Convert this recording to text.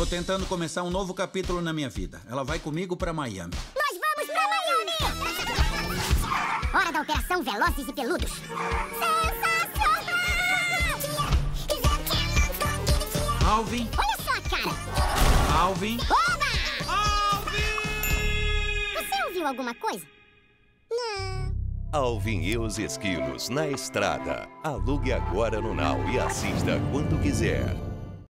Tô tentando começar um novo capítulo na minha vida. Ela vai comigo pra Miami. Nós vamos pra Miami! Hora da operação Velozes e Peludos. Sensacional! Alvin! Olha só a cara! Alvin! Oba! Alvin! Você ouviu alguma coisa? Não. Alvin e os Esquilos na Estrada. Alugue agora no Now e assista quando quiser.